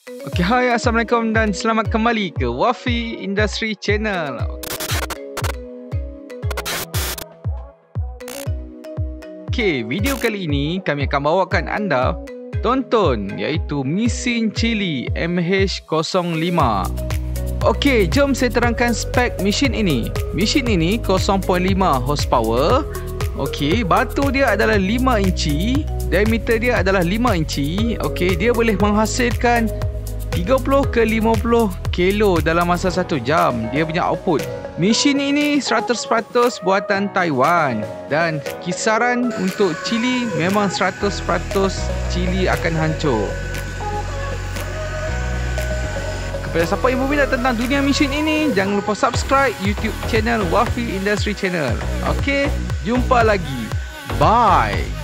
Okay, hai, Assalamualaikum dan selamat kembali ke Wafi Industry Channel. Okay, video kali ini kami akan bawakan anda tonton iaitu mesin chili MH05. Okay, jom saya terangkan spek mesin ini. Mesin ini 0.5 horsepower. Okay, batu dia adalah 5 inci, diameter dia adalah 5 inci. Okay, dia boleh menghasilkan 30 ke 50 kilo dalam masa 1 jam. Dia punya output. Mesin ini 100% buatan Taiwan dan kisaran untuk cili memang 100% cili akan hancur. Kepada siapa yang berminat tentang dunia mesin ini, jangan lupa subscribe YouTube channel Wafi Industry Channel. Okey, jumpa lagi. Bye.